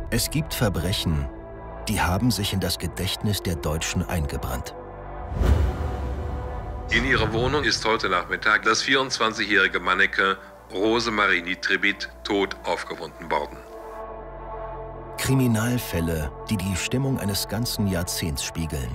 Es gibt Verbrechen, die haben sich in das Gedächtnis der Deutschen eingebrannt. In ihrer Wohnung ist heute Nachmittag das 24-jährige Manneke Rosemarie Nitribit tot aufgefunden worden. Kriminalfälle, die die Stimmung eines ganzen Jahrzehnts spiegeln.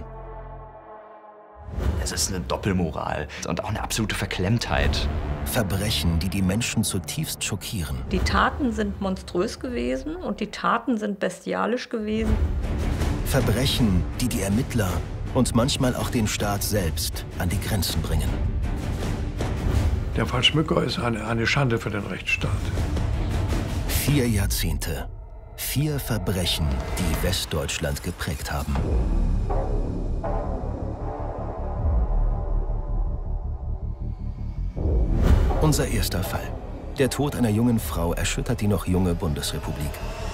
Es ist eine Doppelmoral und auch eine absolute Verklemmtheit. Verbrechen, die die Menschen zutiefst schockieren. Die Taten sind monströs gewesen und die Taten sind bestialisch gewesen. Verbrechen, die die Ermittler und manchmal auch den Staat selbst an die Grenzen bringen. Der Fall Schmücker ist eine Schande für den Rechtsstaat. 4 Jahrzehnte, 4 Verbrechen, die Westdeutschland geprägt haben. Unser erster Fall. Der Tod einer jungen Frau erschüttert die noch junge Bundesrepublik.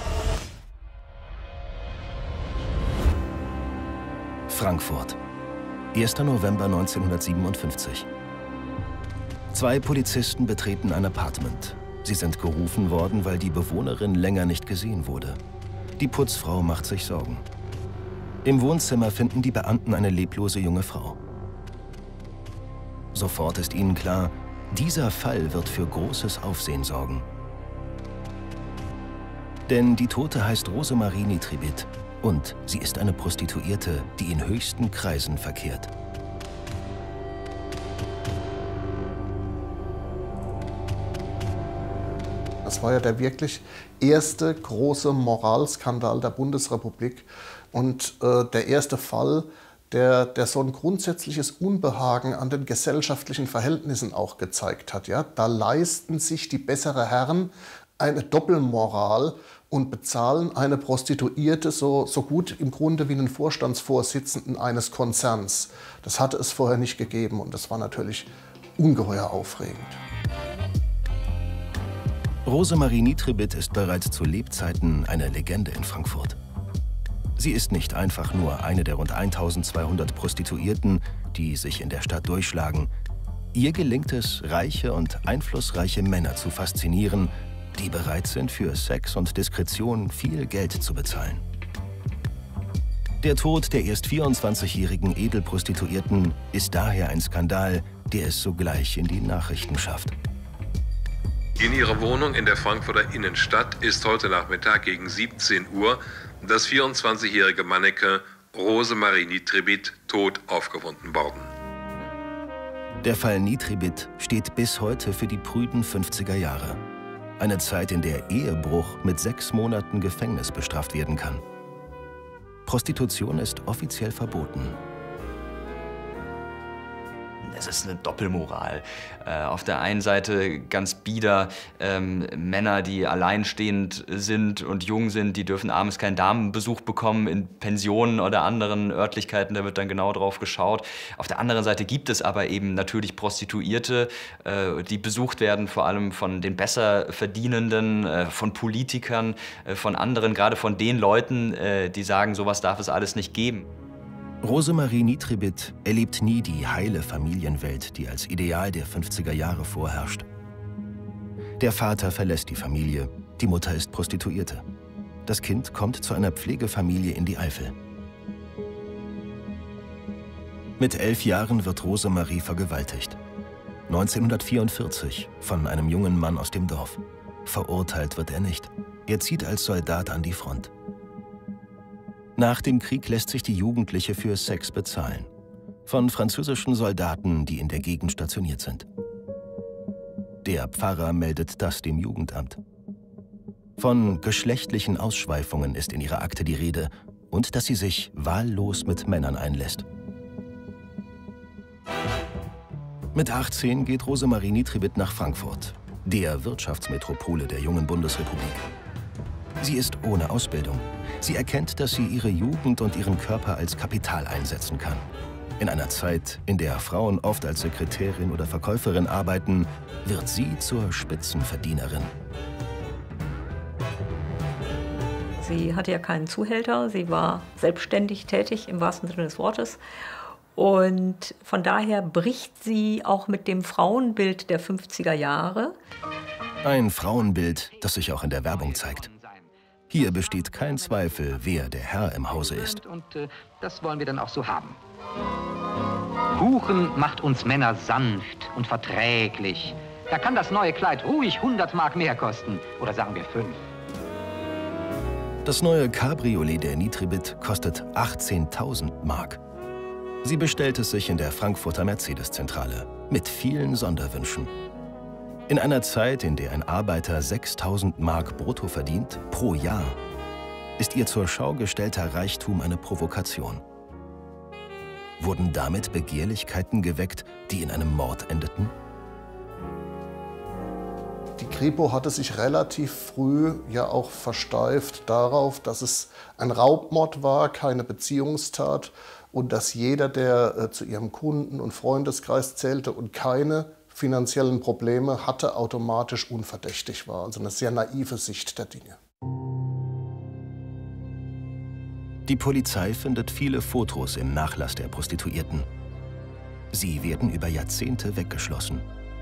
Frankfurt, 1. November 1957. 2 Polizisten betreten ein Appartement. Sie sind gerufen worden, weil die Bewohnerin länger nicht gesehen wurde. Die Putzfrau macht sich Sorgen. Im Wohnzimmer finden die Beamten eine leblose junge Frau. Sofort ist ihnen klar, dieser Fall wird für großes Aufsehen sorgen. Denn die Tote heißt Rosemarie Nitribit und sie ist eine Prostituierte, die in höchsten Kreisen verkehrt. Das war ja der wirklich erste große Moralskandal der Bundesrepublik und der erste Fall, der so ein grundsätzliches Unbehagen an den gesellschaftlichen Verhältnissen auch gezeigt hat. Ja? Da leisten sich die besseren Herren eine Doppelmoral und bezahlen eine Prostituierte so gut im Grunde wie einen Vorstandsvorsitzenden eines Konzerns. Das hatte es vorher nicht gegeben und das war natürlich ungeheuer aufregend. Rosemarie Nitribit ist bereits zu Lebzeiten eine Legende in Frankfurt. Sie ist nicht einfach nur eine der rund 1200 Prostituierten, die sich in der Stadt durchschlagen. Ihr gelingt es, reiche und einflussreiche Männer zu faszinieren, die bereit sind, für Sex und Diskretion viel Geld zu bezahlen. Der Tod der erst 24-jährigen Edelprostituierten ist daher ein Skandal, der es sogleich in die Nachrichten schafft. In ihrer Wohnung in der Frankfurter Innenstadt ist heute Nachmittag gegen 17 Uhr das 24-jährige Manneke Rosemarie Nitribit tot aufgefunden worden. Der Fall Nitribit steht bis heute für die prüden 50er Jahre. Eine Zeit, in der Ehebruch mit 6 Monaten Gefängnis bestraft werden kann. Prostitution ist offiziell verboten. Es ist eine Doppelmoral. Auf der einen Seite ganz bieder, Männer, die alleinstehend sind und jung sind, die dürfen abends keinen Damenbesuch bekommen in Pensionen oder anderen Örtlichkeiten, da wird dann genau drauf geschaut. Auf der anderen Seite gibt es aber eben natürlich Prostituierte, die besucht werden, vor allem von den Besserverdienenden, von Politikern, von anderen, gerade von den Leuten, die sagen, sowas darf es alles nicht geben. Rosemarie Nitribit erlebt nie die heile Familienwelt, die als Ideal der 50er Jahre vorherrscht. Der Vater verlässt die Familie, die Mutter ist Prostituierte. Das Kind kommt zu einer Pflegefamilie in die Eifel. Mit 11 Jahren wird Rosemarie vergewaltigt. 1944 von einem jungen Mann aus dem Dorf. Verurteilt wird er nicht. Er zieht als Soldat an die Front. Nach dem Krieg lässt sich die Jugendliche für Sex bezahlen. Von französischen Soldaten, die in der Gegend stationiert sind. Der Pfarrer meldet das dem Jugendamt. Von geschlechtlichen Ausschweifungen ist in ihrer Akte die Rede und dass sie sich wahllos mit Männern einlässt. Mit 18 geht Rosemarie Nitribit nach Frankfurt, der Wirtschaftsmetropole der jungen Bundesrepublik. Sie ist ohne Ausbildung. Sie erkennt, dass sie ihre Jugend und ihren Körper als Kapital einsetzen kann. In einer Zeit, in der Frauen oft als Sekretärin oder Verkäuferin arbeiten, wird sie zur Spitzenverdienerin. Sie hatte ja keinen Zuhälter, sie war selbstständig tätig im wahrsten Sinne des Wortes. Und von daher bricht sie auch mit dem Frauenbild der 50er Jahre. Ein Frauenbild, das sich auch in der Werbung zeigt. Hier besteht kein Zweifel, wer der Herr im Hause ist. Und das wollen wir dann auch so haben. Kuchen macht uns Männer sanft und verträglich. Da kann das neue Kleid ruhig 100 Mark mehr kosten. Oder sagen wir 5. Das neue Cabriolet der Nitribit kostet 18.000 Mark. Sie bestellt es sich in der Frankfurter Mercedes-Zentrale mit vielen Sonderwünschen. In einer Zeit, in der ein Arbeiter 6.000 Mark brutto verdient pro Jahr, ist ihr zur Schau gestellter Reichtum eine Provokation. Wurden damit Begehrlichkeiten geweckt, die in einem Mord endeten? Die Kripo hatte sich relativ früh ja auch versteift darauf, dass es ein Raubmord war, keine Beziehungstat und dass jeder, der zu ihrem Kunden- und Freundeskreis zählte und keine finanziellen Probleme hatte, automatisch unverdächtig war. Also eine sehr naive Sicht der Dinge. Die Polizei findet viele Fotos im Nachlass der Prostituierten. Sie werden über Jahrzehnte weggeschlossen.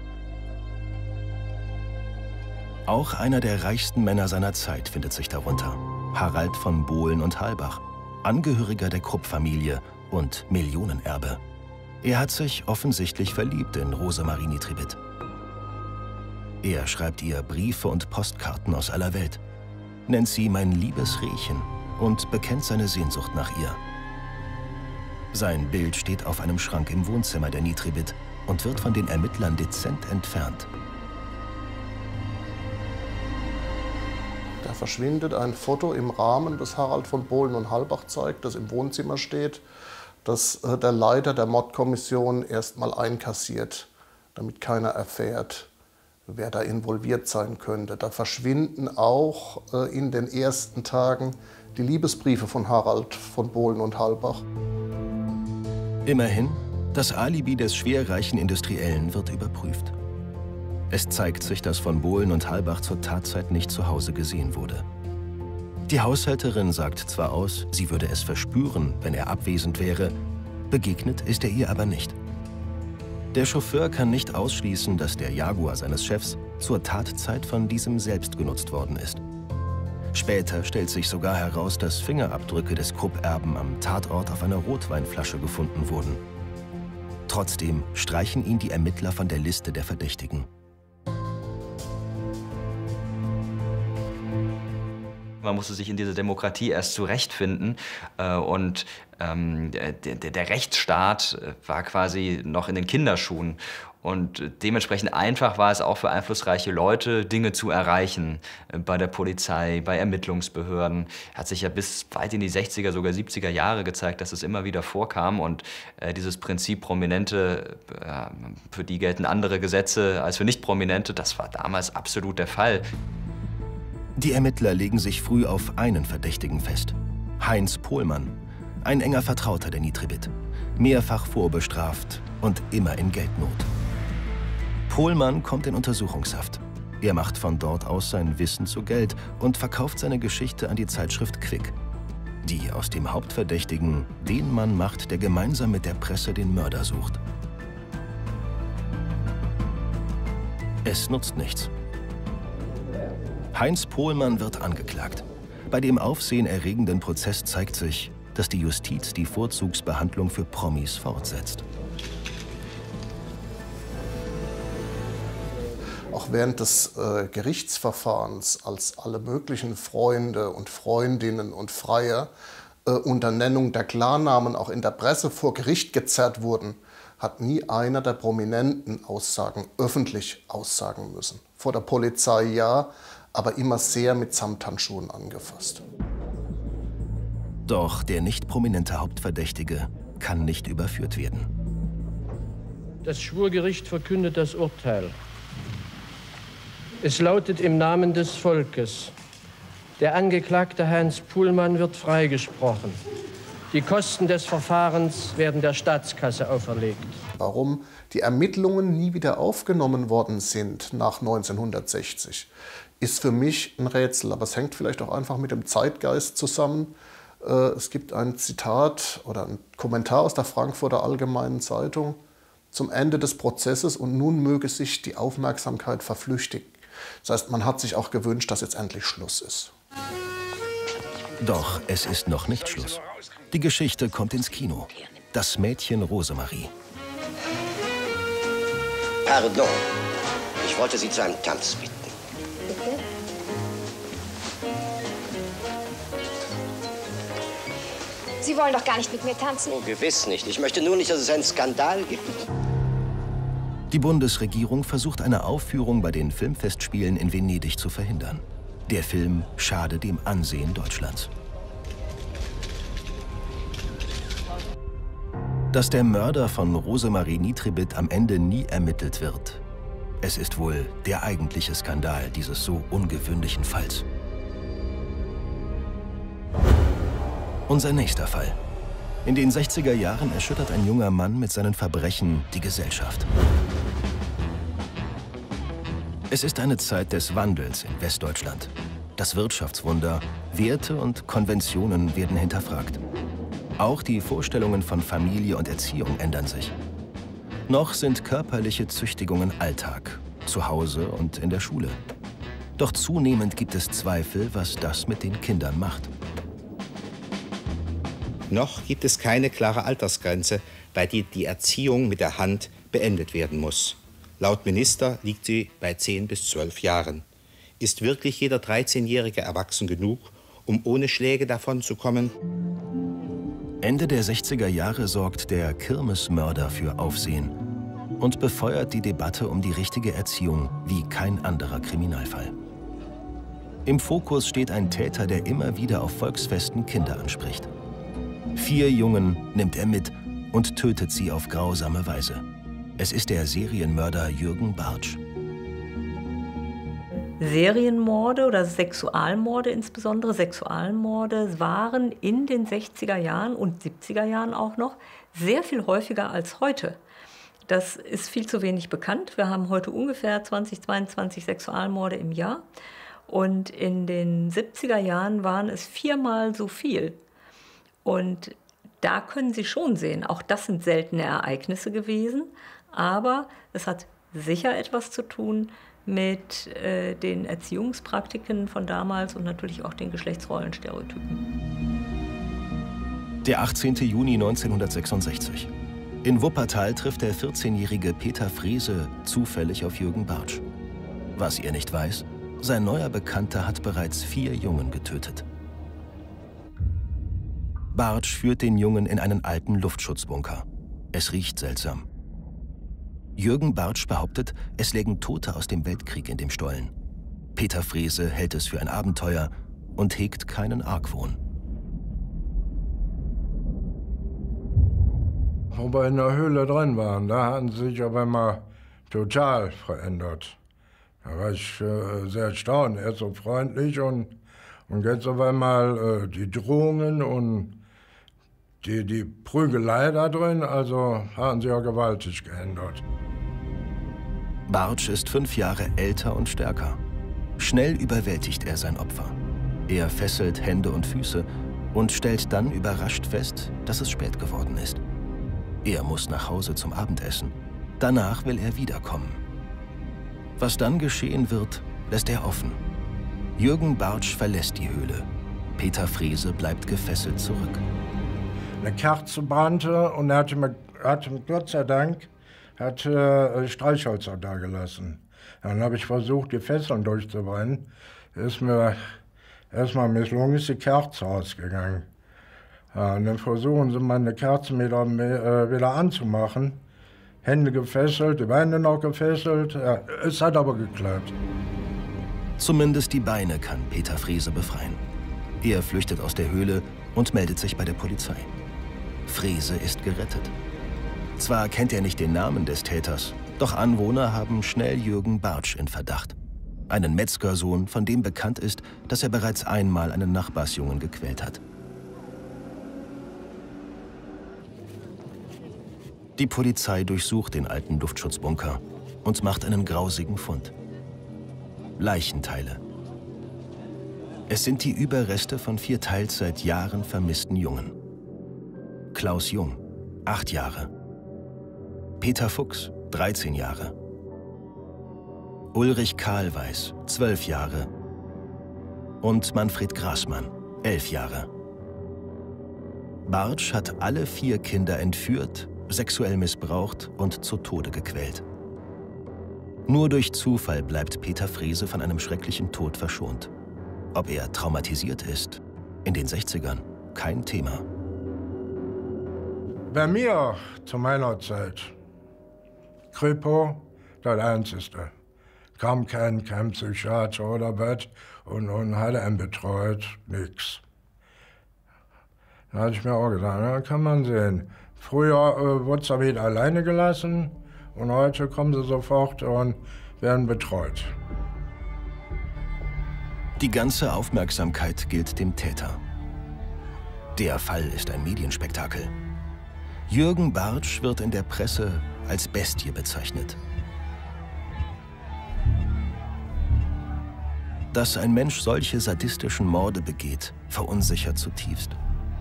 Auch einer der reichsten Männer seiner Zeit findet sich darunter. Harald von Bohlen und Halbach, Angehöriger der Krupp-Familie und Millionenerbe. Er hat sich offensichtlich verliebt in Rosemarie Nitribit. Er schreibt ihr Briefe und Postkarten aus aller Welt, nennt sie mein liebes Rehchen und bekennt seine Sehnsucht nach ihr. Sein Bild steht auf einem Schrank im Wohnzimmer der Nitribit und wird von den Ermittlern dezent entfernt. Da verschwindet ein Foto im Rahmen, das Harald von Bohlen und Halbach zeigt, das im Wohnzimmer steht, das der Leiter der Mordkommission erstmal einkassiert, damit keiner erfährt, wer da involviert sein könnte. Da verschwinden auch in den ersten Tagen die Liebesbriefe von Harald von Bohlen und Halbach. Immerhin, das Alibi des schwerreichen Industriellen wird überprüft. Es zeigt sich, dass von Bohlen und Halbach zur Tatzeit nicht zu Hause gesehen wurde. Die Haushälterin sagt zwar aus, sie würde es verspüren, wenn er abwesend wäre, begegnet ist er ihr aber nicht. Der Chauffeur kann nicht ausschließen, dass der Jaguar seines Chefs zur Tatzeit von diesem selbst genutzt worden ist. Später stellt sich sogar heraus, dass Fingerabdrücke des Krupp-Erben am Tatort auf einer Rotweinflasche gefunden wurden. Trotzdem streichen ihn die Ermittler von der Liste der Verdächtigen. Man musste sich in dieser Demokratie erst zurechtfinden und der Rechtsstaat war quasi noch in den Kinderschuhen. Und dementsprechend einfach war es auch für einflussreiche Leute, Dinge zu erreichen. Bei der Polizei, bei Ermittlungsbehörden. Hat sich ja bis weit in die 60er, sogar 70er Jahre gezeigt, dass es immer wieder vorkam. Und dieses Prinzip Prominente, für die gelten andere Gesetze als für Nicht-Prominente, das war damals absolut der Fall. Die Ermittler legen sich früh auf einen Verdächtigen fest. Heinz Pohlmann, ein enger Vertrauter der Nitribit. Mehrfach vorbestraft und immer in Geldnot. Pohlmann kommt in Untersuchungshaft. Er macht von dort aus sein Wissen zu Geld und verkauft seine Geschichte an die Zeitschrift Quick, die aus dem Hauptverdächtigen den Mann macht, der gemeinsam mit der Presse den Mörder sucht. Es nutzt nichts. Heinz Pohlmann wird angeklagt. Bei dem aufsehenerregenden Prozess zeigt sich, dass die Justiz die Vorzugsbehandlung für Promis fortsetzt. Auch während des Gerichtsverfahrens, als alle möglichen Freunde und Freundinnen und Freier unter Nennung der Klarnamen auch in der Presse vor Gericht gezerrt wurden, hat nie einer der prominenten Aussagen öffentlich aussagen müssen. Vor der Polizei ja, aber immer sehr mit Samthandschuhen angefasst. Doch der nicht prominente Hauptverdächtige kann nicht überführt werden. Das Schwurgericht verkündet das Urteil. Es lautet im Namen des Volkes: Der Angeklagte Heinz Pohlmann wird freigesprochen. Die Kosten des Verfahrens werden der Staatskasse auferlegt. Warum die Ermittlungen nie wieder aufgenommen worden sind nach 1960, ist für mich ein Rätsel. Aber es hängt vielleicht auch einfach mit dem Zeitgeist zusammen. Es gibt ein Zitat oder ein Kommentar aus der Frankfurter Allgemeinen Zeitung zum Ende des Prozesses: und nun möge sich die Aufmerksamkeit verflüchtigen. Das heißt, man hat sich auch gewünscht, dass jetzt endlich Schluss ist. Doch es ist noch nicht Schluss. Die Geschichte kommt ins Kino. Das Mädchen Rosemarie. Pardon, ich wollte Sie zu einem Tanz bitten. Bitte? Sie wollen doch gar nicht mit mir tanzen. Oh, gewiss nicht. Ich möchte nur nicht, dass es einen Skandal gibt. Die Bundesregierung versucht eine Aufführung bei den Filmfestspielen in Venedig zu verhindern. Der Film schade dem Ansehen Deutschlands. Dass der Mörder von Rosemarie Nitribit am Ende nie ermittelt wird, es ist wohl der eigentliche Skandal dieses so ungewöhnlichen Falls. Unser nächster Fall. In den 60er Jahren erschüttert ein junger Mann mit seinen Verbrechen die Gesellschaft. Es ist eine Zeit des Wandels in Westdeutschland. Das Wirtschaftswunder, Werte und Konventionen werden hinterfragt. Auch die Vorstellungen von Familie und Erziehung ändern sich. Noch sind körperliche Züchtigungen Alltag, zu Hause und in der Schule. Doch zunehmend gibt es Zweifel, was das mit den Kindern macht. Noch gibt es keine klare Altersgrenze, bei der die Erziehung mit der Hand beendet werden muss. Laut Minister liegt sie bei 10 bis 12 Jahren. Ist wirklich jeder 13-Jährige erwachsen genug, um ohne Schläge davonzukommen? Ende der 60er Jahre sorgt der Kirmesmörder für Aufsehen und befeuert die Debatte um die richtige Erziehung wie kein anderer Kriminalfall. Im Fokus steht ein Täter, der immer wieder auf Volksfesten Kinder anspricht. 4 Jungen nimmt er mit und tötet sie auf grausame Weise. Es ist der Serienmörder Jürgen Bartsch. Serienmorde oder Sexualmorde, insbesondere Sexualmorde, waren in den 60er Jahren und 70er Jahren auch noch sehr viel häufiger als heute. Das ist viel zu wenig bekannt. Wir haben heute ungefähr 20, 22 Sexualmorde im Jahr. Und in den 70er Jahren waren es 4-mal so viel. Und da können Sie schon sehen, auch das sind seltene Ereignisse gewesen. Aber es hat sicher etwas zu tun mit den Erziehungspraktiken von damals und natürlich auch den Geschlechtsrollenstereotypen. Der 18. Juni 1966. In Wuppertal trifft der 14-jährige Peter Frese zufällig auf Jürgen Bartsch. Was ihr nicht weiß, sein neuer Bekannter hat bereits 4 Jungen getötet. Bartsch führt den Jungen in einen alten Luftschutzbunker. Es riecht seltsam. Jürgen Bartsch behauptet, es lägen Tote aus dem Weltkrieg in dem Stollen. Peter Frese hält es für ein Abenteuer und hegt keinen Argwohn. Wo wir in der Höhle drin waren, da hatten sie sich aber mal total verändert. Da war ich sehr erstaunt. Er ist so freundlich und jetzt auf einmal die Drohungen und die Prügelei da drin, also haben sie ja gewaltig geändert. Bartsch ist 5 Jahre älter und stärker. Schnell überwältigt er sein Opfer. Er fesselt Hände und Füße und stellt dann überrascht fest, dass es spät geworden ist. Er muss nach Hause zum Abendessen. Danach will er wiederkommen. Was dann geschehen wird, lässt er offen. Jürgen Bartsch verlässt die Höhle. Peter Frese bleibt gefesselt zurück. Eine Kerze brannte und er hatte mir Gott sei Dank Streichhölzer da gelassen. Dann habe ich versucht, die Fesseln durchzubrennen. Ist mir erstmal misslungen, ist die Kerze ausgegangen. Ja, und dann versuchen sie meine Kerze wieder anzumachen. Hände gefesselt, die Beine noch gefesselt. Ja, es hat aber geklappt. Zumindest die Beine kann Peter Frese befreien. Er flüchtet aus der Höhle und meldet sich bei der Polizei. Frese ist gerettet. Zwar kennt er nicht den Namen des Täters, doch Anwohner haben schnell Jürgen Bartsch in Verdacht. Einen Metzgersohn, von dem bekannt ist, dass er bereits einmal einen Nachbarsjungen gequält hat. Die Polizei durchsucht den alten Luftschutzbunker und macht einen grausigen Fund. Leichenteile. Es sind die Überreste von 4 teils seit Jahren vermissten Jungen. Klaus Jung, 8 Jahre. Peter Fuchs, 13 Jahre. Ulrich Kahlweis, 12 Jahre. Und Manfred Graßmann, 11 Jahre. Bartsch hat alle 4 Kinder entführt, sexuell missbraucht und zu Tode gequält. Nur durch Zufall bleibt Peter Frese von einem schrecklichen Tod verschont. Ob er traumatisiert ist? In den 60ern kein Thema. Bei mir zu meiner Zeit, Kripo, das Einzige. Kam kein Psychiater oder was und hat einen betreut, nix. Da hatte ich mir auch gesagt, da kann man sehen. Früher wurde es wieder alleine gelassen und heute kommen sie sofort und werden betreut. Die ganze Aufmerksamkeit gilt dem Täter. Der Fall ist ein Medienspektakel. Jürgen Bartsch wird in der Presse als Bestie bezeichnet. Dass ein Mensch solche sadistischen Morde begeht, verunsichert zutiefst.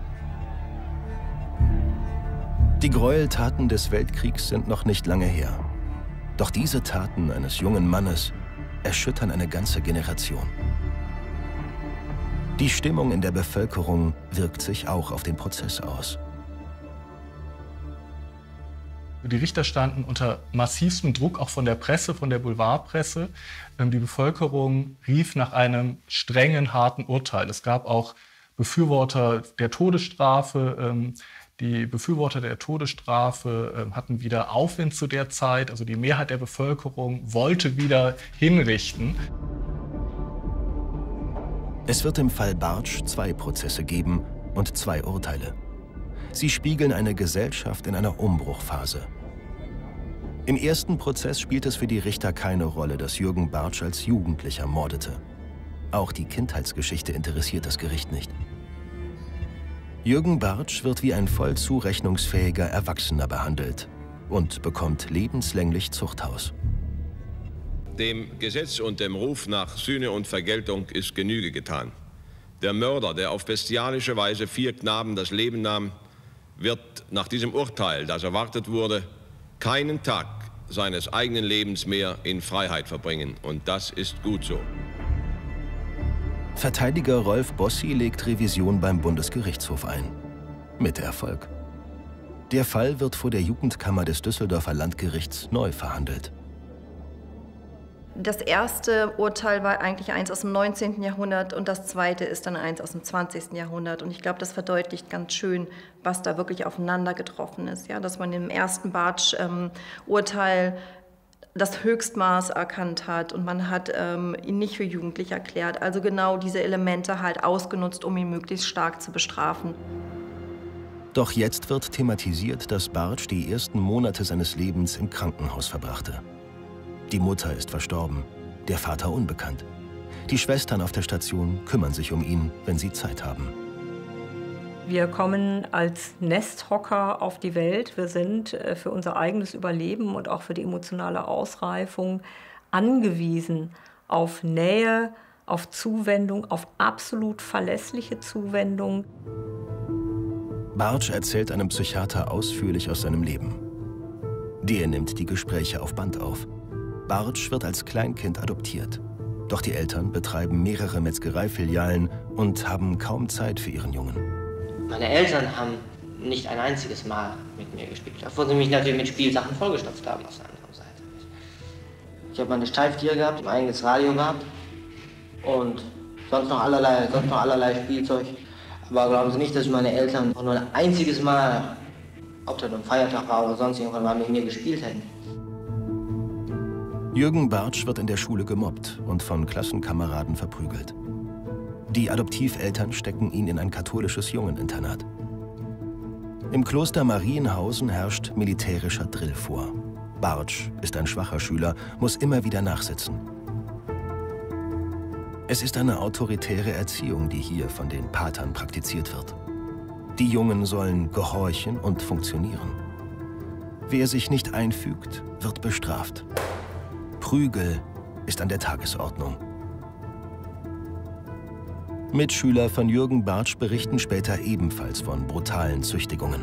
Die Gräueltaten des Weltkriegs sind noch nicht lange her. Doch diese Taten eines jungen Mannes erschüttern eine ganze Generation. Die Stimmung in der Bevölkerung wirkt sich auch auf den Prozess aus. Die Richter standen unter massivstem Druck, auch von der Presse, von der Boulevardpresse. Die Bevölkerung rief nach einem strengen, harten Urteil. Es gab auch Befürworter der Todesstrafe. Die Befürworter der Todesstrafe hatten wieder Aufwind zu der Zeit. Also die Mehrheit der Bevölkerung wollte wieder hinrichten. Es wird im Fall Bartsch 2 Prozesse geben und 2 Urteile. Sie spiegeln eine Gesellschaft in einer Umbruchphase. Im ersten Prozess spielt es für die Richter keine Rolle, dass Jürgen Bartsch als Jugendlicher mordete. Auch die Kindheitsgeschichte interessiert das Gericht nicht. Jürgen Bartsch wird wie ein voll zurechnungsfähiger Erwachsener behandelt und bekommt lebenslänglich Zuchthaus. Dem Gesetz und dem Ruf nach Sühne und Vergeltung ist Genüge getan. Der Mörder, der auf bestialische Weise 4 Knaben das Leben nahm, wird nach diesem Urteil, das erwartet wurde, keinen Tag seines eigenen Lebens mehr in Freiheit verbringen. Und das ist gut so. Verteidiger Rolf Bossi legt Revision beim Bundesgerichtshof ein. Mit Erfolg. Der Fall wird vor der Jugendkammer des Düsseldorfer Landgerichts neu verhandelt. Das erste Urteil war eigentlich eins aus dem 19. Jahrhundert und das zweite ist dann eins aus dem 20. Jahrhundert. Und ich glaube, das verdeutlicht ganz schön, was da wirklich aufeinander getroffen ist. Ja, dass man im ersten Bartsch-Urteil das Höchstmaß erkannt hat und man hat ihn nicht für jugendlich erklärt. Also genau diese Elemente halt ausgenutzt, um ihn möglichst stark zu bestrafen. Doch jetzt wird thematisiert, dass Bartsch die ersten Monate seines Lebens im Krankenhaus verbrachte. Die Mutter ist verstorben, der Vater unbekannt. Die Schwestern auf der Station kümmern sich um ihn, wenn sie Zeit haben. Wir kommen als Nesthocker auf die Welt. Wir sind für unser eigenes Überleben und auch für die emotionale Ausreifung angewiesen auf Nähe, auf Zuwendung, auf absolut verlässliche Zuwendung. Bartsch erzählt einem Psychiater ausführlich aus seinem Leben. Der nimmt die Gespräche auf Band auf. Bartsch wird als Kleinkind adoptiert. Doch die Eltern betreiben mehrere Metzgereifilialen und haben kaum Zeit für ihren Jungen. Meine Eltern haben nicht ein einziges Mal mit mir gespielt, obwohl sie mich natürlich mit Spielsachen vollgestopft haben auf der anderen Seite. Ich habe meine Steiftiere gehabt, ein eigenes Radio gehabt und sonst noch allerlei Spielzeug. Aber glauben Sie nicht, dass meine Eltern auch nur ein einziges Mal, ob das ein Feiertag war oder sonst irgendwann mal, mit mir gespielt hätten. Jürgen Bartsch wird in der Schule gemobbt und von Klassenkameraden verprügelt. Die Adoptiveltern stecken ihn in ein katholisches Jungeninternat. Im Kloster Marienhausen herrscht militärischer Drill vor. Bartsch ist ein schwacher Schüler, muss immer wieder nachsitzen. Es ist eine autoritäre Erziehung, die hier von den Patern praktiziert wird. Die Jungen sollen gehorchen und funktionieren. Wer sich nicht einfügt, wird bestraft. Prügel ist an der Tagesordnung. Mitschüler von Jürgen Bartsch berichten später ebenfalls von brutalen Züchtigungen.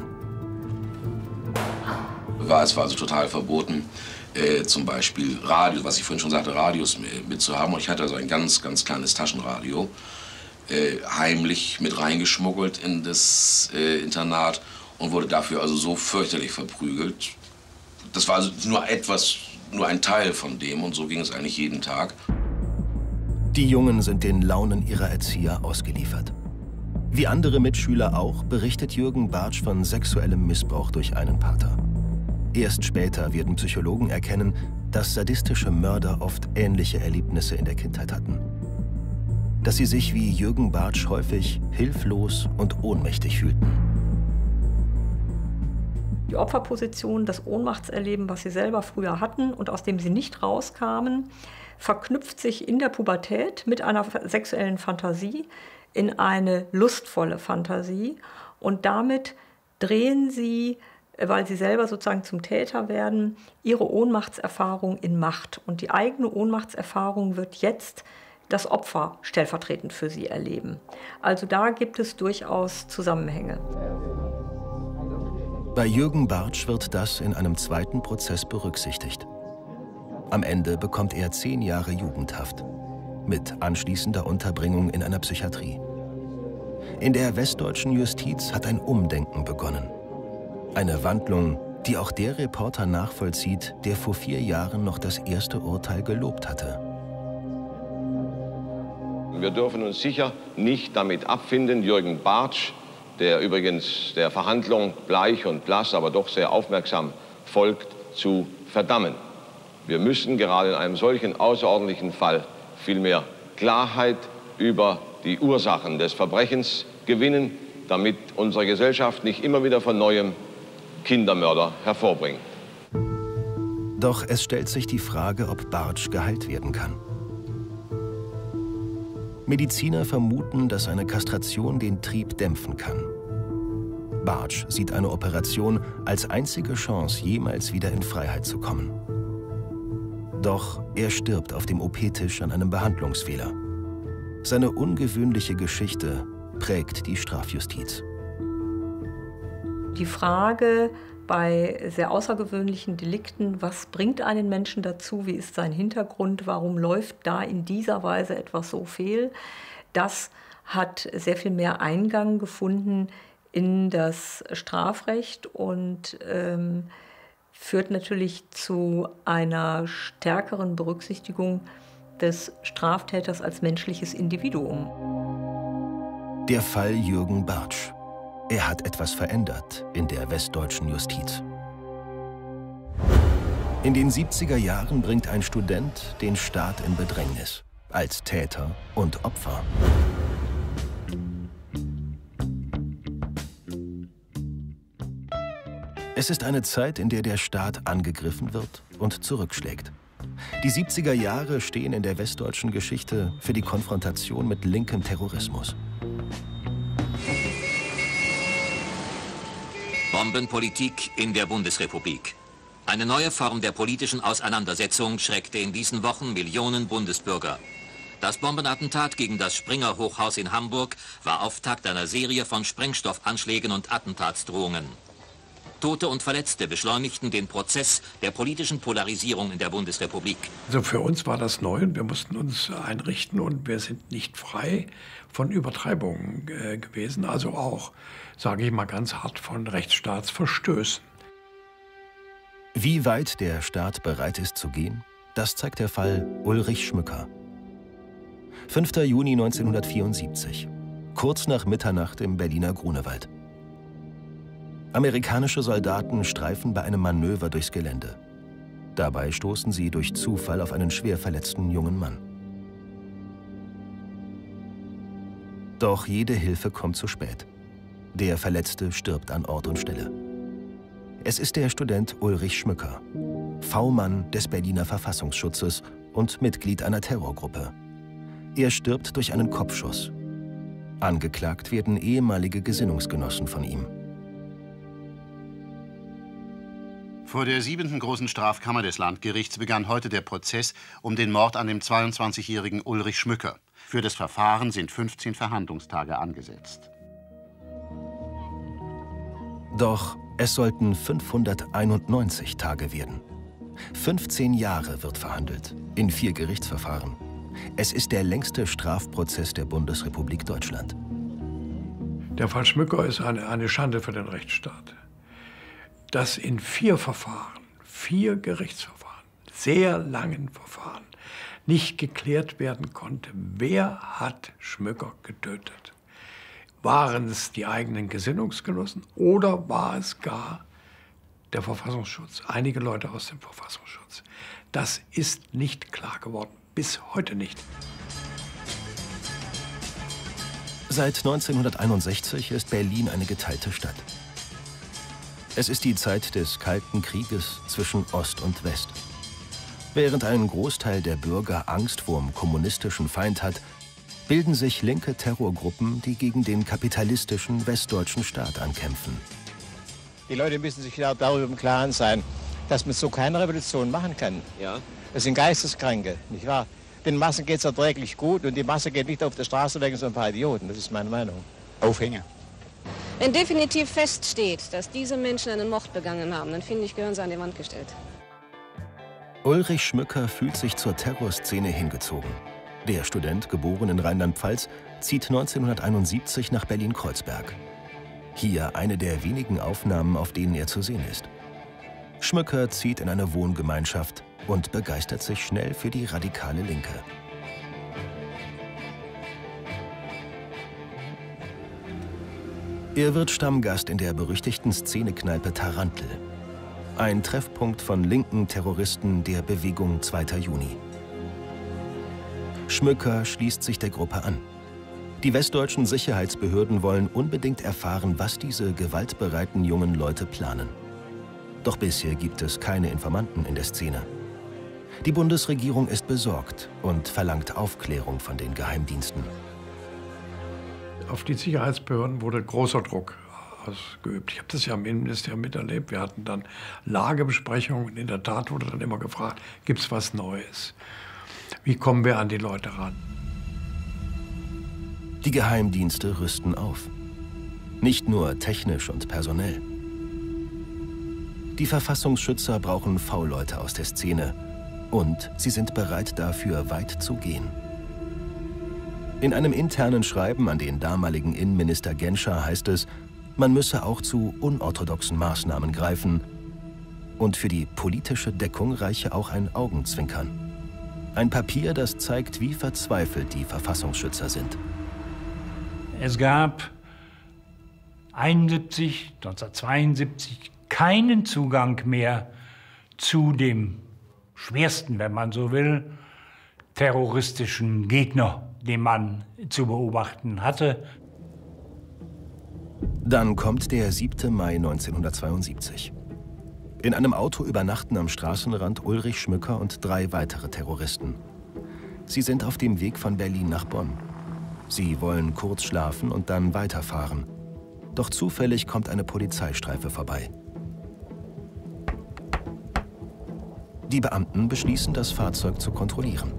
Es war also total verboten, zum Beispiel Radio, was ich vorhin schon sagte, Radios mitzuhaben. Und ich hatte also ein ganz kleines Taschenradio. heimlich mit reingeschmuggelt in das Internat und wurde dafür also so fürchterlich verprügelt. Das war also nur ein Teil von dem, und so ging es eigentlich jeden Tag. Die Jungen sind den Launen ihrer Erzieher ausgeliefert. Wie andere Mitschüler auch, berichtet Jürgen Bartsch von sexuellem Missbrauch durch einen Pater. Erst später werden Psychologen erkennen, dass sadistische Mörder oft ähnliche Erlebnisse in der Kindheit hatten. Dass sie sich wie Jürgen Bartsch häufig hilflos und ohnmächtig fühlten. Die Opferposition, das Ohnmachtserleben, was sie selber früher hatten und aus dem sie nicht rauskamen, verknüpft sich in der Pubertät mit einer sexuellen Fantasie in eine lustvolle Fantasie. Und damit drehen sie, weil sie selber sozusagen zum Täter werden, ihre Ohnmachtserfahrung in Macht. Und die eigene Ohnmachtserfahrung wird jetzt das Opfer stellvertretend für sie erleben. Also da gibt es durchaus Zusammenhänge. Bei Jürgen Bartsch wird das in einem zweiten Prozess berücksichtigt. Am Ende bekommt er 10 Jahre Jugendhaft mit anschließender Unterbringung in einer Psychiatrie. In der westdeutschen Justiz hat ein Umdenken begonnen. Eine Wandlung, die auch der Reporter nachvollzieht, der vor 4 Jahren noch das erste Urteil gelobt hatte. Wir dürfen uns sicher nicht damit abfinden, Jürgen Bartsch, der übrigens der Verhandlung bleich und blass, aber doch sehr aufmerksam folgt, zu verdammen. Wir müssen gerade in einem solchen außerordentlichen Fall vielmehr Klarheit über die Ursachen des Verbrechens gewinnen, damit unsere Gesellschaft nicht immer wieder von neuem Kindermörder hervorbringt. Doch es stellt sich die Frage, ob Bartsch geheilt werden kann. Mediziner vermuten, dass eine Kastration den Trieb dämpfen kann. Bartsch sieht eine Operation als einzige Chance, jemals wieder in Freiheit zu kommen. Doch er stirbt auf dem OP-Tisch an einem Behandlungsfehler. Seine ungewöhnliche Geschichte prägt die Strafjustiz. Die Frage bei sehr außergewöhnlichen Delikten, was bringt einen Menschen dazu, wie ist sein Hintergrund, warum läuft da in dieser Weise etwas so fehl, das hat sehr viel mehr Eingang gefunden in das Strafrecht und führt natürlich zu einer stärkeren Berücksichtigung des Straftäters als menschliches Individuum. Der Fall Jürgen Bartsch. Er hat etwas verändert in der westdeutschen Justiz. In den 70er Jahren bringt ein Student den Staat in Bedrängnis, als Täter und Opfer. Es ist eine Zeit, in der der Staat angegriffen wird und zurückschlägt. Die 70er Jahre stehen in der westdeutschen Geschichte für die Konfrontation mit linkem Terrorismus. Bombenpolitik in der Bundesrepublik. Eine neue Form der politischen Auseinandersetzung schreckte in diesen Wochen Millionen Bundesbürger. Das Bombenattentat gegen das Springer-Hochhaus in Hamburg war Auftakt einer Serie von Sprengstoffanschlägen und Attentatsdrohungen. Tote und Verletzte beschleunigten den Prozess der politischen Polarisierung in der Bundesrepublik. Also für uns war das neu und wir mussten uns einrichten und wir sind nicht frei von Übertreibungen gewesen, also auch, sage ich mal ganz hart, von Rechtsstaatsverstößen. Wie weit der Staat bereit ist zu gehen, das zeigt der Fall Ulrich Schmücker. 5. Juni 1974, kurz nach Mitternacht im Berliner Grunewald. Amerikanische Soldaten streifen bei einem Manöver durchs Gelände. Dabei stoßen sie durch Zufall auf einen schwer verletzten jungen Mann. Doch jede Hilfe kommt zu spät. Der Verletzte stirbt an Ort und Stelle. Es ist der Student Ulrich Schmücker, V-Mann des Berliner Verfassungsschutzes und Mitglied einer Terrorgruppe. Er stirbt durch einen Kopfschuss. Angeklagt werden ehemalige Gesinnungsgenossen von ihm. Vor der 7. Großen Strafkammer des Landgerichts begann heute der Prozess um den Mord an dem 22-jährigen Ulrich Schmücker. Für das Verfahren sind 15 Verhandlungstage angesetzt. Doch es sollten 591 Tage werden. 15 Jahre wird verhandelt, in 4 Gerichtsverfahren. Es ist der längste Strafprozess der Bundesrepublik Deutschland. Der Fall Schmücker ist eine Schande für den Rechtsstaat. Dass in 4 Verfahren, 4 Gerichtsverfahren, sehr langen Verfahren, nicht geklärt werden konnte, wer hat Schmücker getötet. Waren es die eigenen Gesinnungsgenossen oder war es gar der Verfassungsschutz, einige Leute aus dem Verfassungsschutz? Das ist nicht klar geworden, bis heute nicht. Seit 1961 ist Berlin eine geteilte Stadt. Es ist die Zeit des Kalten Krieges zwischen Ost und West. Während ein Großteil der Bürger Angst vor dem kommunistischen Feind hat, bilden sich linke Terrorgruppen, die gegen den kapitalistischen westdeutschen Staat ankämpfen. Die Leute müssen sich darüber im Klaren sein, dass man so keine Revolution machen kann. Ja. Das sind Geisteskranke, nicht wahr? Den Massen geht es erträglich gut und die Masse geht nicht auf der Straße wegen so ein paar Idioten. Das ist meine Meinung. Aufhänger. Wenn definitiv feststeht, dass diese Menschen einen Mord begangen haben, dann finde ich, gehören sie an die Wand gestellt. Ulrich Schmücker fühlt sich zur Terrorszene hingezogen. Der Student, geboren in Rheinland-Pfalz, zieht 1971 nach Berlin-Kreuzberg. Hier eine der wenigen Aufnahmen, auf denen er zu sehen ist. Schmücker zieht in eine Wohngemeinschaft und begeistert sich schnell für die radikale Linke. Er wird Stammgast in der berüchtigten Szenekneipe Tarantel. Ein Treffpunkt von linken Terroristen der Bewegung 2. Juni. Schmücker schließt sich der Gruppe an. Die westdeutschen Sicherheitsbehörden wollen unbedingt erfahren, was diese gewaltbereiten jungen Leute planen. Doch bisher gibt es keine Informanten in der Szene. Die Bundesregierung ist besorgt und verlangt Aufklärung von den Geheimdiensten. Auf die Sicherheitsbehörden wurde großer Druck ausgeübt. Ich habe das ja im Innenministerium miterlebt. Wir hatten dann Lagebesprechungen. In der Tat wurde dann immer gefragt, gibt es was Neues? Wie kommen wir an die Leute ran? Die Geheimdienste rüsten auf. Nicht nur technisch und personell. Die Verfassungsschützer brauchen V-Leute aus der Szene. Und sie sind bereit dafür, weit zu gehen. In einem internen Schreiben an den damaligen Innenminister Genscher heißt es, man müsse auch zu unorthodoxen Maßnahmen greifen. Und für die politische Deckung reiche auch ein Augenzwinkern. Ein Papier, das zeigt, wie verzweifelt die Verfassungsschützer sind. Es gab 1972 keinen Zugang mehr zu dem schwersten, wenn man so will, terroristischen Gegner, den man zu beobachten hatte. Dann kommt der 7. Mai 1972. In einem Auto übernachten am Straßenrand Ulrich Schmücker und 3 weitere Terroristen. Sie sind auf dem Weg von Berlin nach Bonn. Sie wollen kurz schlafen und dann weiterfahren. Doch zufällig kommt eine Polizeistreife vorbei. Die Beamten beschließen, das Fahrzeug zu kontrollieren.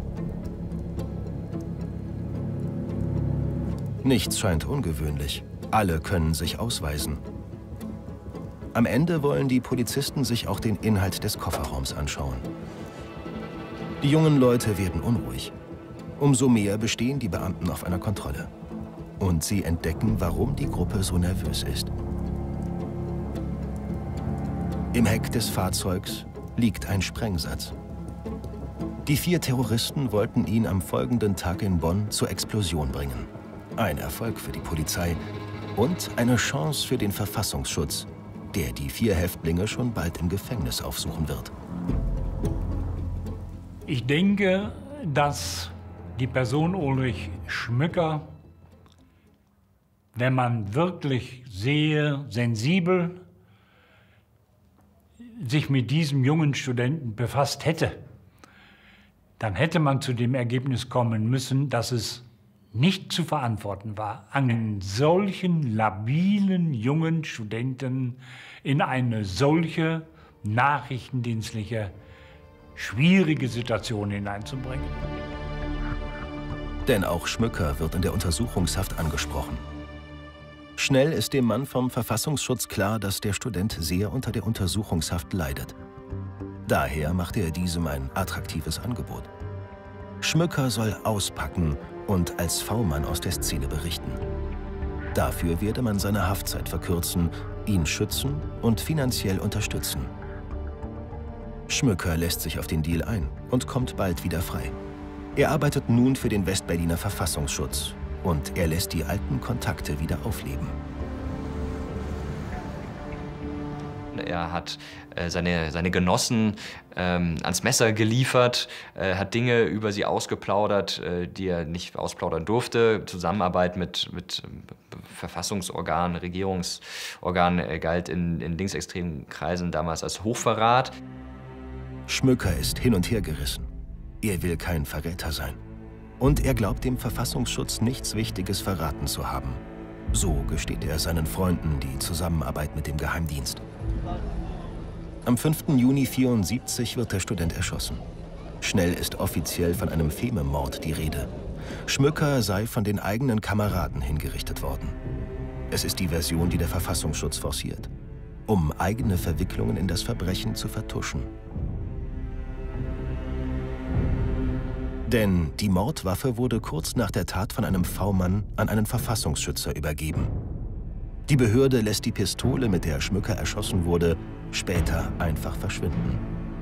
Nichts scheint ungewöhnlich. Alle können sich ausweisen. Am Ende wollen die Polizisten sich auch den Inhalt des Kofferraums anschauen. Die jungen Leute werden unruhig. Umso mehr bestehen die Beamten auf einer Kontrolle. Und sie entdecken, warum die Gruppe so nervös ist. Im Heck des Fahrzeugs liegt ein Sprengsatz. Die 4 Terroristen wollten ihn am folgenden Tag in Bonn zur Explosion bringen. Ein Erfolg für die Polizei und eine Chance für den Verfassungsschutz, der die 4 Häftlinge schon bald im Gefängnis aufsuchen wird. Ich denke, dass die Person Ulrich Schmücker, wenn man wirklich sehr sensibel sich mit diesem jungen Studenten befasst hätte, dann hätte man zu dem Ergebnis kommen müssen, dass es nicht zu verantworten war, einen solchen labilen jungen Studenten in eine solche nachrichtendienstliche, schwierige Situation hineinzubringen. Denn auch Schmücker wird in der Untersuchungshaft angesprochen. Schnell ist dem Mann vom Verfassungsschutz klar, dass der Student sehr unter der Untersuchungshaft leidet. Daher macht er diesem ein attraktives Angebot. Schmücker soll auspacken und als V-Mann aus der Szene berichten. Dafür werde man seine Haftzeit verkürzen, ihn schützen und finanziell unterstützen. Schmücker lässt sich auf den Deal ein und kommt bald wieder frei. Er arbeitet nun für den Westberliner Verfassungsschutz und er lässt die alten Kontakte wieder aufleben. Er hat seine Genossen ans Messer geliefert, hat Dinge über sie ausgeplaudert, die er nicht ausplaudern durfte. Zusammenarbeit mit Verfassungsorganen, Regierungsorganen galt in linksextremen Kreisen damals als Hochverrat. Schmücker ist hin und her gerissen. Er will kein Verräter sein. Und er glaubt dem Verfassungsschutz nichts Wichtiges verraten zu haben. So gesteht er seinen Freunden die Zusammenarbeit mit dem Geheimdienst. Am 5. Juni 1974 wird der Student erschossen. Schnell ist offiziell von einem Fememord die Rede. Schmücker sei von den eigenen Kameraden hingerichtet worden. Es ist die Version, die der Verfassungsschutz forciert, um eigene Verwicklungen in das Verbrechen zu vertuschen. Denn die Mordwaffe wurde kurz nach der Tat von einem V-Mann an einen Verfassungsschützer übergeben. Die Behörde lässt die Pistole, mit der Schmücker erschossen wurde, später einfach verschwinden.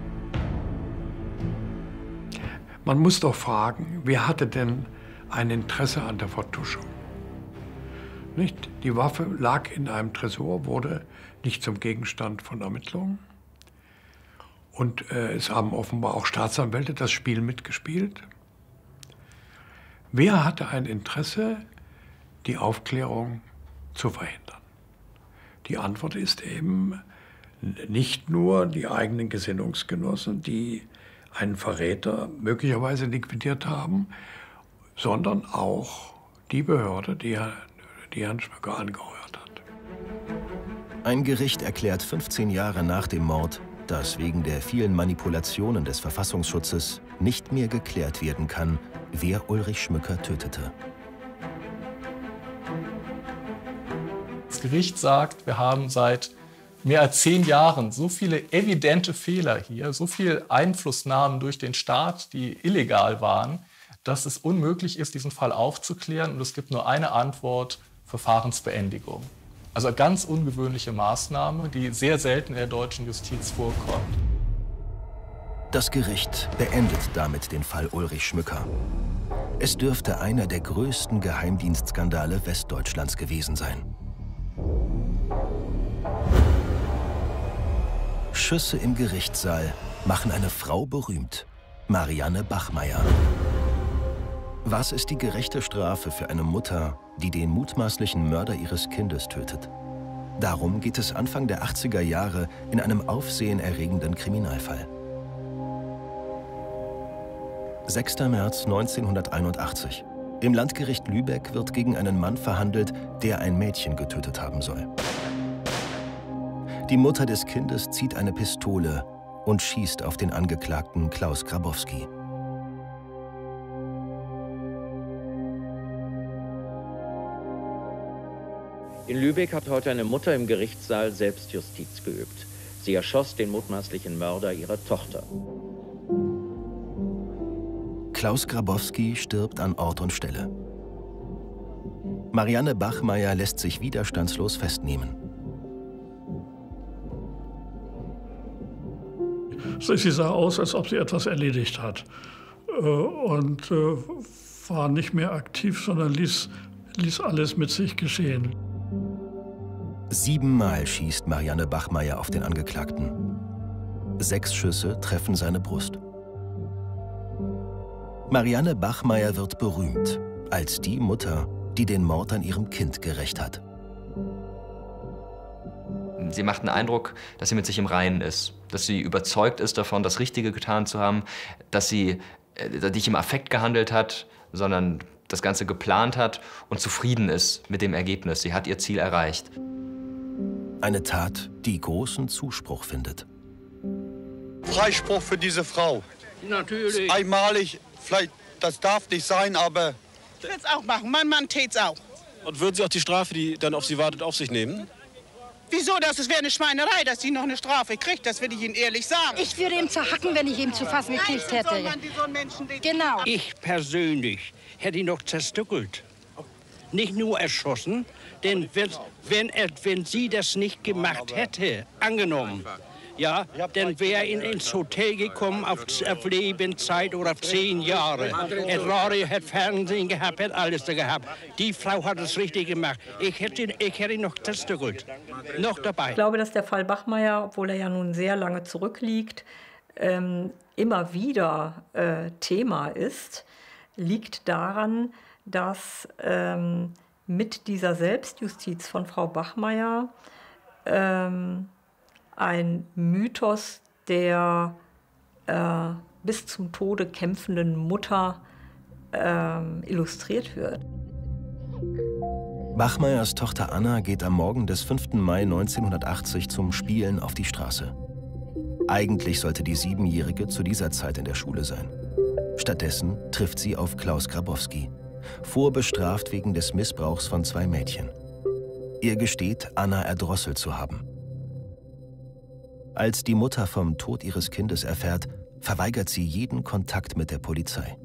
Man muss doch fragen, wer hatte denn ein Interesse an der Vertuschung? Nicht? Die Waffe lag in einem Tresor, wurde nicht zum Gegenstand von Ermittlungen. Und es haben offenbar auch Staatsanwälte das Spiel mitgespielt. Wer hatte ein Interesse, die Aufklärung zu verhindern? Die Antwort ist eben nicht nur die eigenen Gesinnungsgenossen, die einen Verräter möglicherweise liquidiert haben, sondern auch die Behörde, die Herrn Schmücker angeheuert hat. Ein Gericht erklärt 15 Jahre nach dem Mord, dass wegen der vielen Manipulationen des Verfassungsschutzes nicht mehr geklärt werden kann, wer Ulrich Schmücker tötete. Das Gericht sagt, wir haben seit mehr als 10 Jahren so viele evidente Fehler hier, so viel Einflussnahmen durch den Staat, die illegal waren, dass es unmöglich ist, diesen Fall aufzuklären. Und es gibt nur eine Antwort: Verfahrensbeendigung. Also eine ganz ungewöhnliche Maßnahme, die sehr selten in der deutschen Justiz vorkommt. Das Gericht beendet damit den Fall Ulrich Schmücker. Es dürfte einer der größten Geheimdienstskandale Westdeutschlands gewesen sein. Schüsse im Gerichtssaal machen eine Frau berühmt: Marianne Bachmeier. Was ist die gerechte Strafe für eine Mutter, die den mutmaßlichen Mörder ihres Kindes tötet? Darum geht es Anfang der 80er Jahre in einem aufsehenerregenden Kriminalfall. 6. März 1981. Im Landgericht Lübeck wird gegen einen Mann verhandelt, der ein Mädchen getötet haben soll. Die Mutter des Kindes zieht eine Pistole und schießt auf den Angeklagten Klaus Grabowski. In Lübeck hat heute eine Mutter im Gerichtssaal Selbstjustiz geübt. Sie erschoss den mutmaßlichen Mörder ihrer Tochter. Klaus Grabowski stirbt an Ort und Stelle. Marianne Bachmeier lässt sich widerstandslos festnehmen. Sie sah aus, als ob sie etwas erledigt hat und war nicht mehr aktiv, sondern ließ alles mit sich geschehen. 7-mal schießt Marianne Bachmeier auf den Angeklagten. 6 Schüsse treffen seine Brust. Marianne Bachmeier wird berühmt als die Mutter, die den Mord an ihrem Kind gerächt hat. Sie macht den Eindruck, dass sie mit sich im Reinen ist, dass sie überzeugt ist davon, das Richtige getan zu haben, dass sie nicht im Affekt gehandelt hat, sondern das Ganze geplant hat und zufrieden ist mit dem Ergebnis. Sie hat ihr Ziel erreicht. Eine Tat, die großen Zuspruch findet. Freispruch für diese Frau. Natürlich. Einmalig, vielleicht, das darf nicht sein, aber... Ich würde es auch machen. Mein Mann täte es auch. Und würden Sie auch die Strafe, die dann auf Sie wartet, auf sich nehmen? Wieso? Das wäre eine Schweinerei, dass sie noch eine Strafe kriegt. Das will ich Ihnen ehrlich sagen. Ich würde ihm zerhacken, wenn ich ihm zu fassen gekriegt hätte. Genau. Ich persönlich hätte ihn noch zerstückelt. Nicht nur erschossen, denn wenn sie das nicht gemacht hätte, angenommen, ja, dann wäre er ins Hotel gekommen auf Lebenszeit oder auf 10 Jahre. Er hat Radio, hat Fernsehen gehabt, hat alles da gehabt. Die Frau hat es richtig gemacht. Ich hätte ihn noch zerstückelt. Noch dabei. Ich glaube, dass der Fall Bachmeier, obwohl er ja nun sehr lange zurückliegt, immer wieder Thema ist, liegt daran, dass mit dieser Selbstjustiz von Frau Bachmeier ein Mythos der bis zum Tode kämpfenden Mutter illustriert wird. Bachmeiers Tochter Anna geht am Morgen des 5. Mai 1980 zum Spielen auf die Straße. Eigentlich sollte die 7-Jährige zu dieser Zeit in der Schule sein. Stattdessen trifft sie auf Klaus Grabowski, vorbestraft wegen des Missbrauchs von 2 Mädchen. Er gesteht, Anna erdrosselt zu haben. Als die Mutter vom Tod ihres Kindes erfährt, verweigert sie jeden Kontakt mit der Polizei.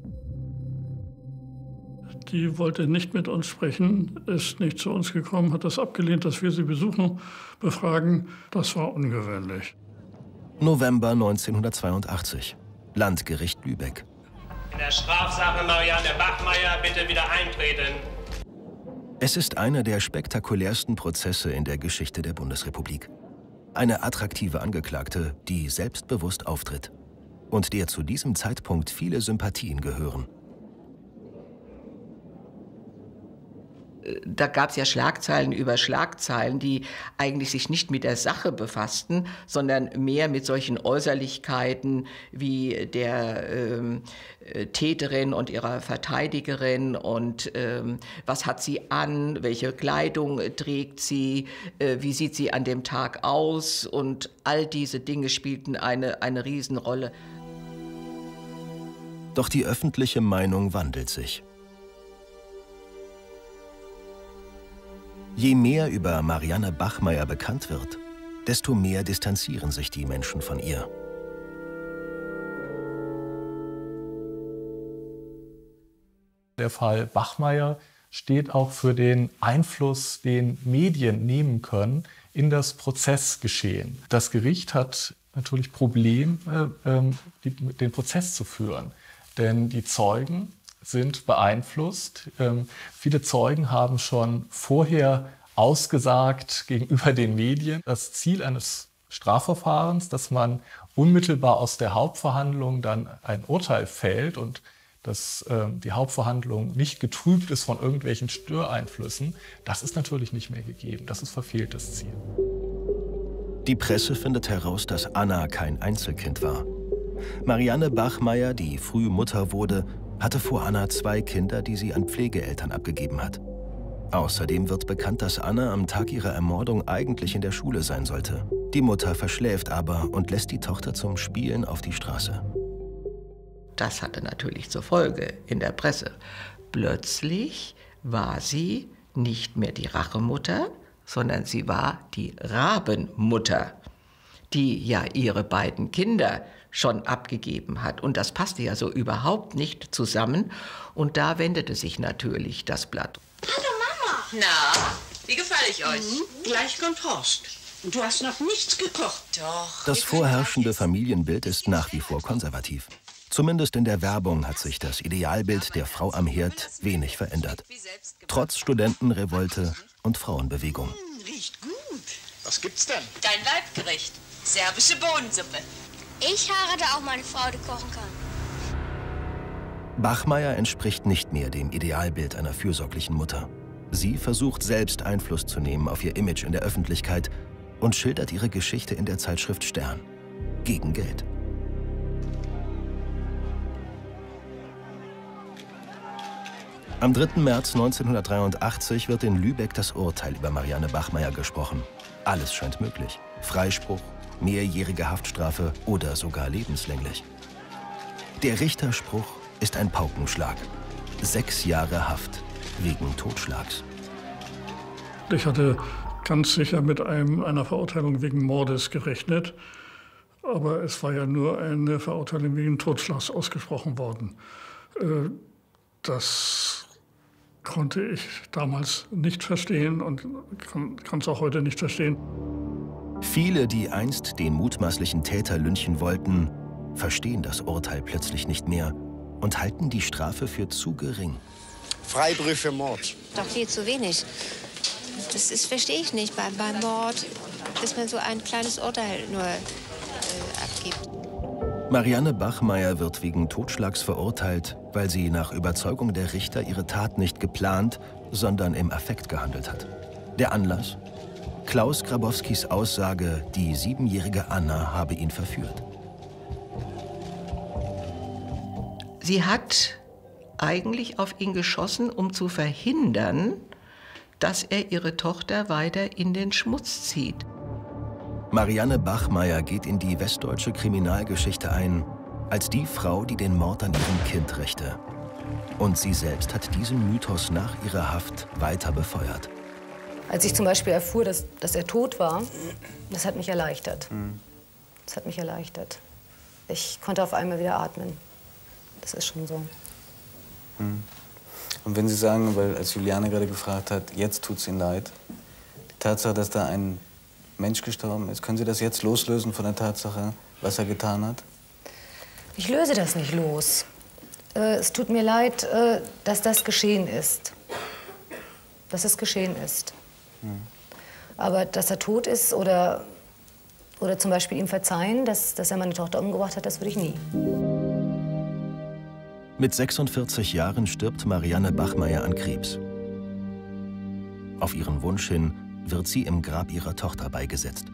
Die wollte nicht mit uns sprechen, ist nicht zu uns gekommen, hat das abgelehnt, dass wir sie besuchen, befragen. Das war ungewöhnlich. November 1982. Landgericht Lübeck. In der Strafsache Marianne Bachmeier bitte wieder eintreten. Es ist einer der spektakulärsten Prozesse in der Geschichte der Bundesrepublik. Eine attraktive Angeklagte, die selbstbewusst auftritt und der zu diesem Zeitpunkt viele Sympathien gehören. Da gab es ja Schlagzeilen über Schlagzeilen, die eigentlich sich nicht mit der Sache befassten, sondern mehr mit solchen Äußerlichkeiten wie der Täterin und ihrer Verteidigerin und was hat sie an, welche Kleidung trägt sie, wie sieht sie an dem Tag aus, und all diese Dinge spielten eine Riesenrolle. Doch die öffentliche Meinung wandelt sich. Je mehr über Marianne Bachmeier bekannt wird, desto mehr distanzieren sich die Menschen von ihr. Der Fall Bachmeier steht auch für den Einfluss, den Medien nehmen können in das Prozessgeschehen. Das Gericht hat natürlich Probleme, den Prozess zu führen, denn die Zeugen sind beeinflusst. Viele Zeugen haben schon vorher ausgesagt gegenüber den Medien. Das Ziel eines Strafverfahrens, dass man unmittelbar aus der Hauptverhandlung dann ein Urteil fällt und dass die Hauptverhandlung nicht getrübt ist von irgendwelchen Störeinflüssen, das ist natürlich nicht mehr gegeben. Das ist verfehltes Ziel. Die Presse findet heraus, dass Anna kein Einzelkind war. Marianne Bachmeier, die früh Mutter wurde, hatte vor Anna 2 Kinder, die sie an Pflegeeltern abgegeben hat. Außerdem wird bekannt, dass Anna am Tag ihrer Ermordung eigentlich in der Schule sein sollte. Die Mutter verschläft aber und lässt die Tochter zum Spielen auf die Straße. Das hatte natürlich zur Folge in der Presse. Plötzlich war sie nicht mehr die Rachemutter, sondern sie war die Rabenmutter, die ja ihre beiden Kinder schon abgegeben hat. Und das passte ja so überhaupt nicht zusammen. Und da wendete sich natürlich das Blatt. Hallo Mama. Na, wie gefalle ich euch? Gleich kommt Horst. Und du hast noch nichts gekocht. Doch. Das vorherrschende Familienbild ist nach wie vor konservativ. Zumindest in der Werbung hat sich das Idealbild der Frau am Herd wenig verändert. Trotz Studentenrevolte und Frauenbewegung. Riecht gut. Was gibt's denn? Dein Leibgericht. Serbische Bohnensuppe. Ich heirate auch mal eine Frau, die kochen kann. Bachmeier entspricht nicht mehr dem Idealbild einer fürsorglichen Mutter. Sie versucht selbst Einfluss zu nehmen auf ihr Image in der Öffentlichkeit und schildert ihre Geschichte in der Zeitschrift Stern. Gegen Geld. Am 3. März 1983 wird in Lübeck das Urteil über Marianne Bachmeier gesprochen. Alles scheint möglich. Freispruch, mehrjährige Haftstrafe oder sogar lebenslänglich. Der Richterspruch ist ein Paukenschlag. 6 Jahre Haft wegen Totschlags. Ich hatte ganz sicher mit einer Verurteilung wegen Mordes gerechnet. Aber es war ja nur eine Verurteilung wegen Totschlags ausgesprochen worden. Das konnte ich damals nicht verstehen und kann es auch heute nicht verstehen. Viele, die einst den mutmaßlichen Täter lynchen wollten, verstehen das Urteil plötzlich nicht mehr und halten die Strafe für zu gering. Freibrief für Mord. Doch viel zu wenig. Das verstehe ich nicht beim Mord, dass man so ein kleines Urteil nur abgibt. Marianne Bachmeier wird wegen Totschlags verurteilt, weil sie nach Überzeugung der Richter ihre Tat nicht geplant, sondern im Affekt gehandelt hat. Der Anlass? Klaus Grabowskis Aussage, die 7-jährige Anna habe ihn verführt. Sie hat eigentlich auf ihn geschossen, um zu verhindern, dass er ihre Tochter weiter in den Schmutz zieht. Marianne Bachmeier geht in die westdeutsche Kriminalgeschichte ein, als die Frau, die den Mord an ihrem Kind rächte. Und sie selbst hat diesen Mythos nach ihrer Haft weiter befeuert. Als ich zum Beispiel erfuhr, dass er tot war, das hat mich erleichtert. Das hat mich erleichtert. Ich konnte auf einmal wieder atmen. Das ist schon so. Und wenn Sie sagen, weil als Juliane gerade gefragt hat, jetzt tut es Ihnen leid, die Tatsache, dass da ein Mensch gestorben ist, können Sie das jetzt loslösen von der Tatsache, was er getan hat? Ich löse das nicht los. Es tut mir leid, dass das geschehen ist. Dass es geschehen ist. Aber dass er tot ist oder zum Beispiel ihm verzeihen, dass er meine Tochter umgebracht hat, das würde ich nie. Mit 46 Jahren stirbt Marianne Bachmeier an Krebs. Auf ihren Wunsch hin wird sie im Grab ihrer Tochter beigesetzt.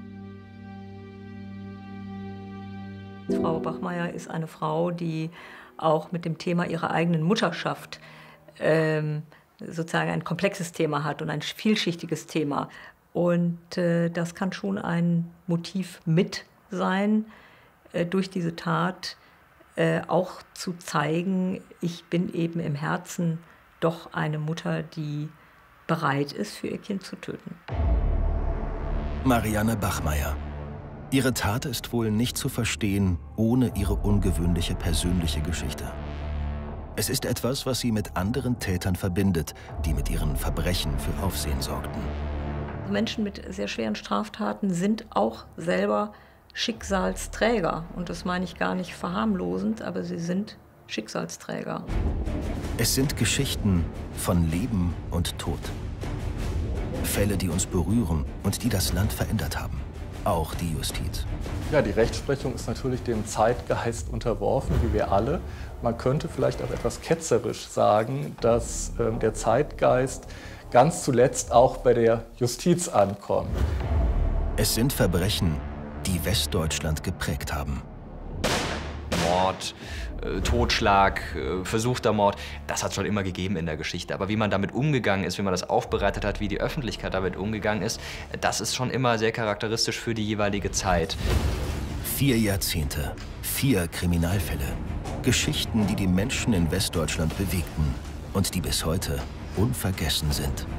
Frau Bachmeier ist eine Frau, die auch mit dem Thema ihrer eigenen Mutterschaft sozusagen ein komplexes Thema hat und ein vielschichtiges Thema. Und das kann schon ein Motiv mit sein, durch diese Tat auch zu zeigen, ich bin eben im Herzen doch eine Mutter, die bereit ist, für ihr Kind zu töten. Marianne Bachmeier. Ihre Tat ist wohl nicht zu verstehen, ohne ihre ungewöhnliche persönliche Geschichte. Es ist etwas, was sie mit anderen Tätern verbindet, die mit ihren Verbrechen für Aufsehen sorgten. Menschen mit sehr schweren Straftaten sind auch selber Schicksalsträger. Und das meine ich gar nicht verharmlosend, aber sie sind Schicksalsträger. Es sind Geschichten von Leben und Tod. Fälle, die uns berühren und die das Land verändert haben. Auch die Justiz. Ja, die Rechtsprechung ist natürlich dem Zeitgeist unterworfen, wie wir alle. Man könnte vielleicht auch etwas ketzerisch sagen, dass der Zeitgeist ganz zuletzt auch bei der Justiz ankommt. Es sind Verbrechen, die Westdeutschland geprägt haben. Mord, Totschlag, versuchter Mord, das hat es schon immer gegeben in der Geschichte. Aber wie man damit umgegangen ist, wie man das aufbereitet hat, wie die Öffentlichkeit damit umgegangen ist, das ist schon immer sehr charakteristisch für die jeweilige Zeit. 4 Jahrzehnte, 4 Kriminalfälle. Geschichten, die die Menschen in Westdeutschland bewegten und die bis heute unvergessen sind.